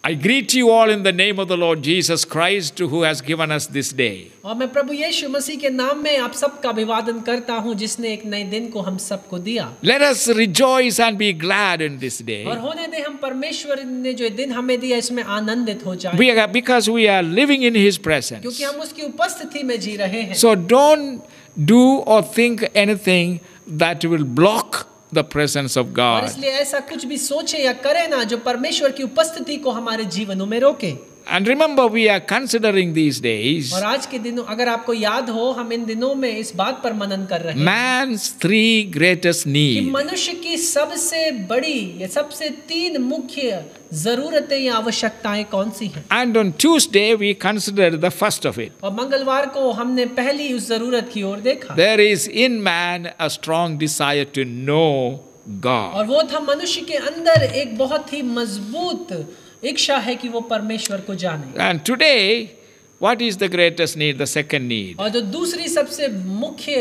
I greet you all in the name of the Lord Jesus Christ who has given us this day. और मैं प्रभु यीशु मसीह के नाम में आप सबका अभिवादन करता हूं जिसने एक नए दिन को हम सबको दिया। Let us rejoice and be glad in this day. और होने दे हम परमेश्वर ने जो दिन हमें दिया इसमें आनंदित हो जाएं। Because we are living in His presence. क्योंकि हम उसकी उपस्थिति में जी रहे हैं। So don't do or think anything that will block the presence of और God. इसलिए ऐसा कुछ भी सोचे या करे ना जो परमेश्वर की उपस्थिति को हमारे जीवनों में रोके। And remember, we are considering these days और आज के दिनों अगर आपको याद हो हम इन दिनों में इस बात पर मनन कर रहे हैं man's three greatest कि needs. मनुष्य की सबसे बड़ी या सबसे तीन मुख्य जरूरतें या आवश्यकताएं कौन सी हैं। And on Tuesday we considered the first of it. और मंगलवार को हमने पहली उस जरूरत की ओर देखा। There is in man a strong desire to know God. और वो था मनुष्य के अंदर एक बहुत ही मजबूत इच्छा है कि वो परमेश्वर को जाने। And today, what is the greatest need? The second need. और जो दूसरी सबसे मुख्य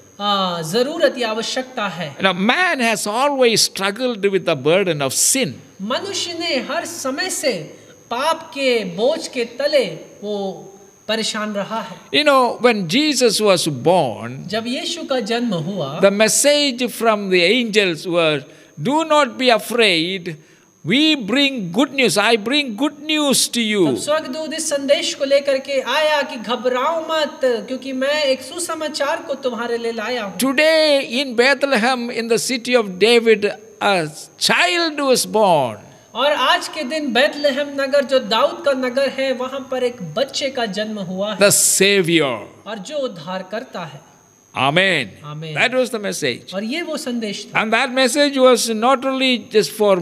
जरूरत या आवश्यकता है। Now, man has always struggled with the burden of sin. मनुष्य ने हर समय से पाप के बोझ के तले वो परेशान रहा है। You know, when Jesus was born, जब यीशु का जन्म हुआ, the message from the angels was, "Do not be afraid. We bring good news. I bring good news to you." तब स्वर्गदूत इस संदेश को लेकर के आया कि घबराओ मत क्योंकि मैं एक सुसमाचार को तुम्हारे लिए लाया हूँ। Today in Bethlehem, in the city of David, a child was born. और आज के दिन बैतलहम नगर जो दाऊद का नगर है वहां पर एक बच्चे का जन्म हुआ है। The Savior. और जो उद्धार करता है। Amen. Amen. That was the message. और ये वो संदेश था। And that message was not only just for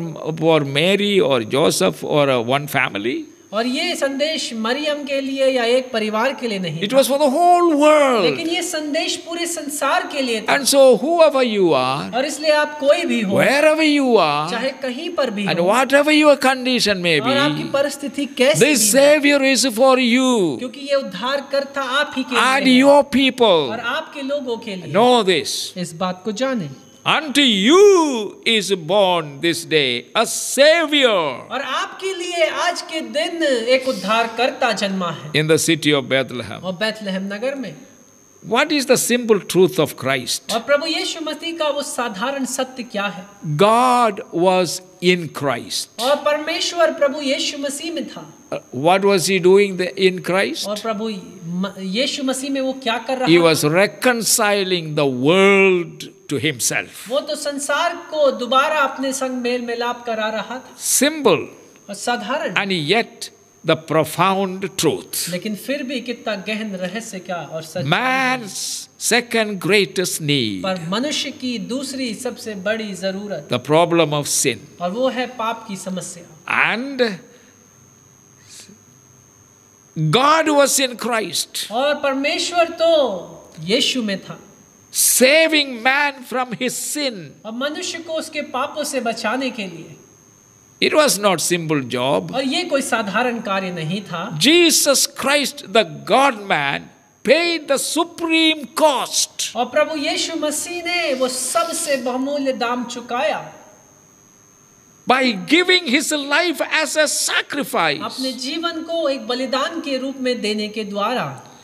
Mary or Joseph or one family. और ये संदेश मरियम के लिए या एक परिवार के लिए नहीं It was for the whole world. लेकिन ये संदेश पूरे संसार के लिए था। And so whoever you are, और इसलिए आप कोई भी हो, wherever you are, चाहे कहीं पर भी and हो, whatever your condition may और आपकी be, परिस्थिति कैसी this भी हो, Savior is for you क्योंकि ये उद्धार करता आप ही के and लिए है, your people. और आपके लोगों के लिए। Know this. इस बात को जाने। Unto you is born this day a Savior और आपके लिए आज के दिन एक उद्धार करता जन्मा है in the city of Bethlehem. और बैतलहम नगर में। What is the simple truth of Christ? और प्रभु यीशु मसीह का वो साधारण सत्य क्या है? God was in Christ. और परमेश्वर प्रभु यीशु मसीह में था। What was he doing in Christ? और प्रभु यीशु मसीह में वो क्या कर रहा He था? was reconciling the world to himself. वो तो संसार को दोबारा अपने संग मेल मिलाप करा रहा था। Simple और साधारण and yet the profound truth. लेकिन फिर भी कितना गहन रहस्य क्या और सच। Man's second greatest need, पर मनुष्य की दूसरी सबसे बड़ी जरूरत, the problem of sin. और वो है पाप की समस्या। And God was in Christ, और परमेश्वर तो यीशु में था, saving man from his sin. और मनुष्य को उसके पापों से बचाने के लिए। It was not simple job. और ये कोई साधारण कार्य नहीं था। Jesus Christ, the God man, paid the supreme cost. और प्रभु यीशु मसीह ने वो सबसे बहुमूल्य दाम चुकाया By giving his life as a sacrifice. अपने जीवन को एक बलिदान के रूप में देने के द्वारा।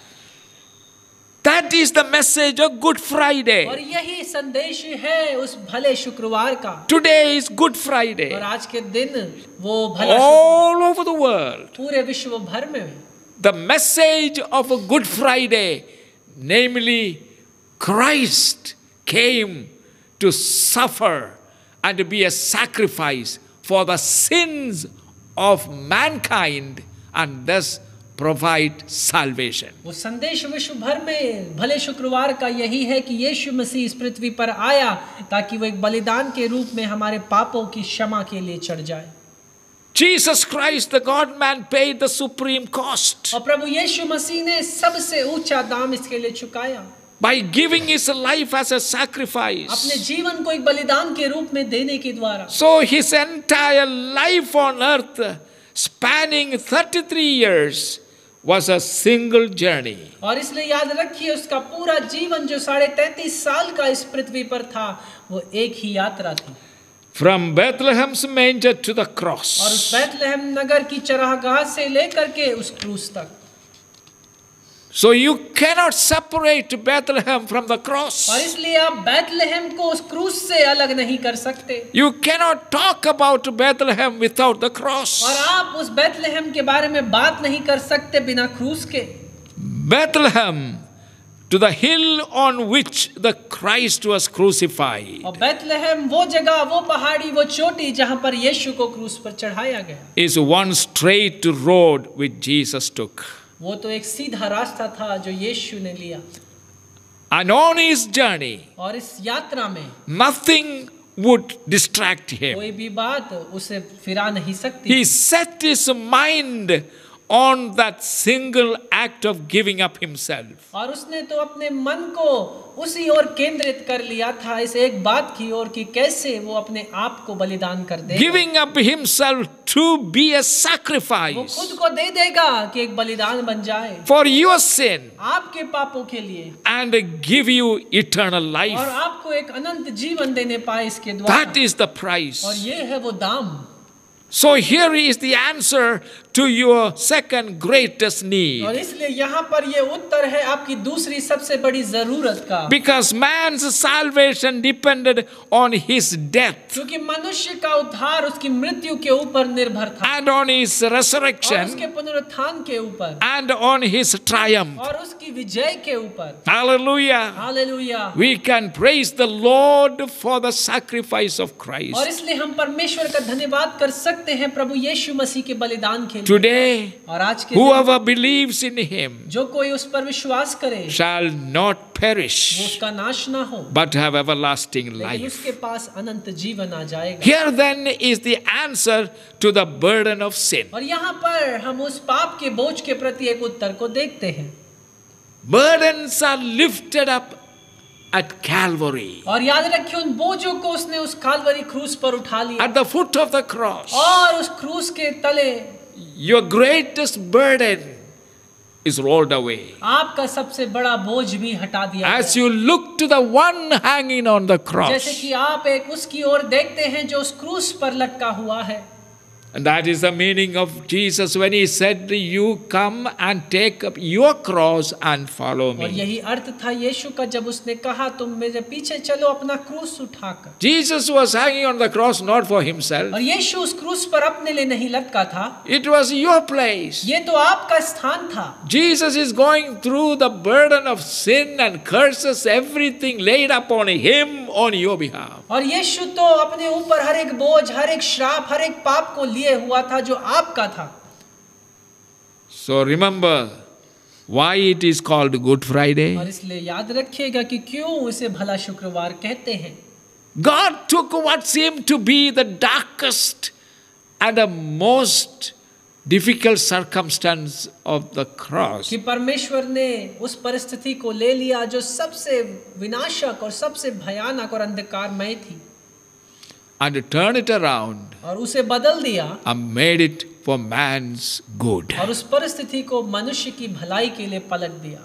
That is the message of Good Friday. और यही संदेश है उस भले शुक्रवार का। Today is Good Friday. और आज के दिन वो भला All over the world. पूरे विश्व भर में The message of a Good Friday, namely Christ came to suffer and to be a sacrifice for the sins of mankind and thus provide salvation. वो संदेश विश्व भर में भले शुक्रवार का यही है कि यीशु मसीह इस पृथ्वी पर आया ताकि वो एक बलिदान के रूप में हमारे पापों की क्षमा के लिए चढ़ जाए। Jesus Christ, the God man, paid the supreme cost और प्रभु यीशु मसीह ने सबसे ऊंचा दाम इसके लिए चुकाया by giving his life as a sacrifice. अपने जीवन को एक बलिदान के रूप में देने के द्वारा। So his entire life on earth, spanning 33 years, was a single journey. और इसलिए याद रखिए उसका पूरा जीवन जो 33.5 साल का इस पृथ्वी पर था वो एक ही यात्रा थी। From Bethlehem's manger to the और cross. उस बैतलहम नगर की चरागाह से लेकर के उस क्रूस तक। So you cannot separate Bethlehem from the cross. और इसलिए आप बैतलहम को उस क्रूस से अलग नहीं कर सकते। You cannot talk about Bethlehem without the cross. और आप उस बैतलहम के बारे में बात नहीं कर सकते बिना क्रूस के। Bethlehem, to the hill on which the Christ was crucified, और बैतलहम वो जगह, वो पहाड़ी, वो चोटी जहां पर यीशु को क्रूस पर चढ़ाया गया, is one straight road which Jesus took. वो तो एक सीधा रास्ता था जो यीशु ने लिया। And on his journey, और इस यात्रा में nothing would distract him. कोई भी बात उसे फिरा नहीं सकती। He set his mind on that single act of giving up himself. और उसने तो अपने मन को उसी ओर केंद्रित कर लिया था, इस एक बात की ओर कि कैसे वो अपने आप को बलिदान कर देगा। Giving up himself to be a वो sacrifice खुद को दे देगा कि एक बलिदान बन जाए for your sin आपके पापों के लिए, and give you eternal और life. आपको एक अनंत जीवन देने पाए इसके द्वारा। That is the price. और ये है वो दाम। So here is the answer to your second greatest और need. इसलिए यहाँ पर ये उत्तर है आपकी दूसरी सबसे बड़ी जरूरत का। Because man's salvation depended on his death क्योंकि मनुष्य का उद्धार उसकी मृत्यु के ऊपर निर्भर था, and on his और resurrection उसके पुनरुत्थान के ऊपर, and on his triumph. और उसकी विजय के ऊपर। Hallelujah. Hallelujah. We can praise the Lord for the sacrifice of और Christ. इसलिए हम परमेश्वर का धन्यवाद कर सकते हैं प्रभु यीशु मसीह के बलिदान के लिए। Today, और आज के दिन whoever believes in him जो कोई उस पर विश्वास करे shall not वो perish उसका नाश ना हो, but have everlasting लेकिन life. उसके पास अनंत जीवन आ जाएगा। Here then is the answer to the burden of sin. और यहाँ पर हम उस पाप के बोझ के प्रति एक उत्तर को देखते हैं। Burdens are lifted up at Calvary, और याद रखिए उन बोझों को उसने उस काल्वरी क्रूस पर उठा लिया, at the foot of the cross. और उस क्रूस के तले Your greatest burden is rolled away. आपका सबसे बड़ा बोझ भी हटा दिया As गया। you look to the one hanging on the जैसे cross, कि आप एक उसकी ओर देखते हैं जो उस क्रूस पर लटका हुआ है। and that is the meaning of Jesus when he said, "You come and take up your cross and follow और me." यही अर्थ था यीशु का जब उसने कहा तुम मेरे पीछे चलो अपना क्रूस उठाकर। Jesus was hanging on the cross not for himself. और यीशु उस क्रूस पर अपने लिए नहीं लटका था, It was your place. ये तो आपका स्थान था। Jesus is going through the burden of sin and curses, everything laid upon him on your behalf. और यीशु तो अपने ऊपर हर एक बोझ, हर एक श्राप, हर एक पाप को लिए हुआ था जो आपका था। So remember why it is called Good Friday. और इसलिए याद रखिएगा कि क्यों इसे भला शुक्रवार कहते हैं। God took what seemed to be the darkest and the most difficult circumstance of the cross कि परमेश्वर ने उस परिस्थिति को ले लिया जो सबसे विनाशक और सबसे भयानक और अंधकारमय थी, and turned it around और उसे बदल दिया, and made it for man's good. और उस परिस्थिति को मनुष्य की भलाई के लिए पलट दिया।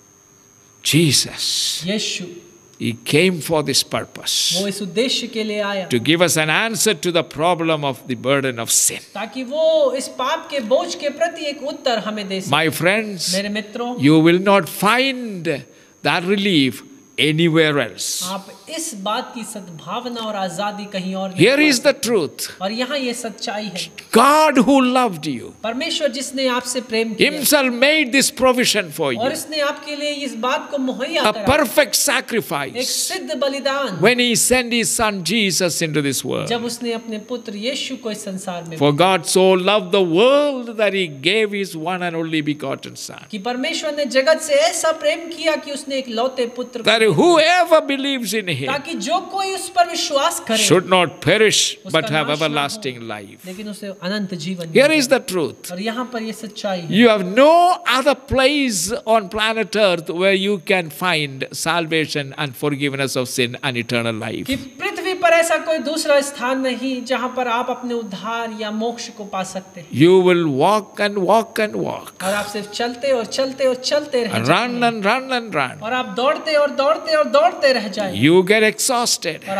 Jesus, Yeshu he came for this purpose, वो इस उद्देश्य के लिए आया to give us an answer to the problem of the burden of sin. ताकि वो इस पाप के बोझ के प्रति एक उत्तर हमें दे सके। My friends, मेरे मित्रों, you will not find that relief anywhere else. आप इस बात की सद्भावना और आजादी कहीं और नहीं Here पा is the truth. और यहाँ ये सच्चाई है। God who loved you परमेश्वर जिसने आपसे प्रेम किया himself made this provision for you. और इसने आपके लिए इस बात को मुहैया A करा, perfect एक sacrifice सिद्ध बलिदान, when he sent his son Jesus into this world. जब उसने अपने पुत्र यीशु को इस संसार में For God so loved the world that he gave his one and only begotten son, कि परमेश्वर ने जगत से ऐसा प्रेम किया कि उसने एक लौते पुत्र that whoever believes in him ताकि जो कोई उस पर विश्वास करे should not perish उसका but have नाश ना हो, everlasting life. लेकिन उसे अनंत जीवन Here मिले। is the truth. और यहाँ पर ये सच्चाई है। You have no other place on planet earth where you can find salvation and forgiveness of sin and eternal life. कि पृथ्वी पर ऐसा कोई दूसरा स्थान नहीं जहाँ पर आप अपने उद्धार या मोक्ष को पा सकते हैं। You will walk and walk and walk, और आप सिर्फ चलते और चलते और चलते रह and जाएंगे। run and run and run. और आप दौड़ते और दौड़ते और दौड़ते रह जाएंगे। You get exhausted. और आप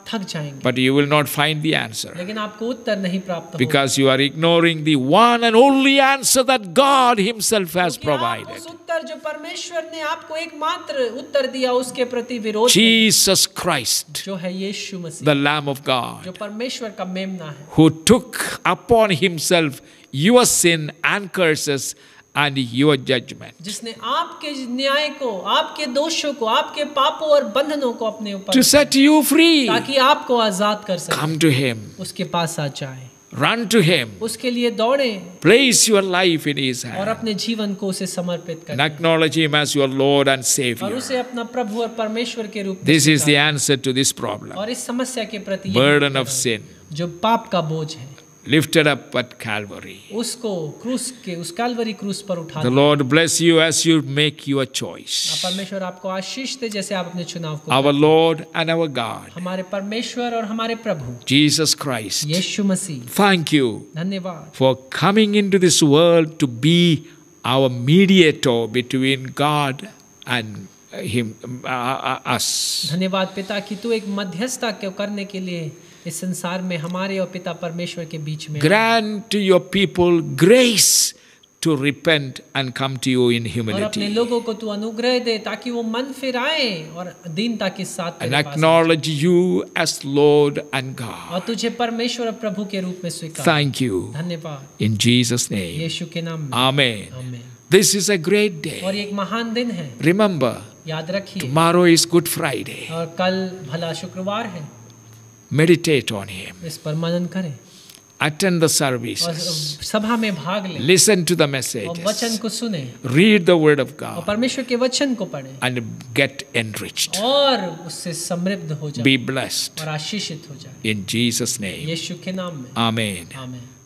थक जाएंगे, but you will not find the answer लेकिन आपको उत्तर नहीं प्राप्त होगा, because you are ignoring the one and only answer that God Himself has क्योंकि आप provided. उस उत्तर जो परमेश्वर ने आपको एकमात्र उत्तर दिया उसके प्रति विरोध में, Jesus Christ, जो है यीशु मसीह, the Lamb of God, जो परमेश्वर का मेमना है, who took upon Himself your sin and curses and your judgment. जिसने आपके न्याय को, आपके दोषों को, आपके पापों और बंधनों को अपने ऊपर, To set you free, ताकि आपको आजाद कर सके, come to Him, उसके पास आ जाए, run to Him, उसके लिए दौड़ें place your life in His और hand, अपने जीवन को उसे समर्पित and करें acknowledge Him as your Lord and और Savior. उसे अपना प्रभु और परमेश्वर के रूप में This is the स्वीकार answer to this problem. और इस समस्या के प्रति Burden of sin, जो पाप का बोझ है lifted up at Calvary. उसको क्रूस के, उस काल्वरी क्रूस पर उठा The they. Lord bless you as you make your choice. परमेश्वर आपको आशीष दे जैसे आप अपने चुनाव को Our Lord and our God, हमारे परमेश्वर और हमारे प्रभु Jesus Christ, Yeshu Masih, thank you धन्यवाद for coming into this world to be our mediator between God and Him, us. धन्यवाद पिता कि तू एक मध्यस्थता को करने के लिए इस संसार में हमारे और पिता परमेश्वर के बीच में Grant to your people grace to repent and come to you in और अपने humility लोगों को तू अनुग्रह दे ताकि वो मन फिराए और दीनता के साथ and तेरे पास आए। acknowledge you as Lord and God. और तुझे परमेश्वर और प्रभु के रूप में स्वीकार। Thank you. धन्यवाद In Jesus' name. यीशु के नाम में Amen. आमीन। This is a great और day. ये एक महान दिन है, Remember, याद रखिए, tomorrow is Good Friday. और कल भला शुक्रवार है, Meditate on Him. इस पर मनन करें Attend the और services. सभा में भाग लें Listen to the और messages. वचन को सुने Read the Word of और God परमेश्वर के वचन को पढ़ें and get enriched. और उससे समृद्ध हो जाए Be blessed. और आशीषित हो जाए In Jesus' name. यीशु के नाम में Amen. आमीन।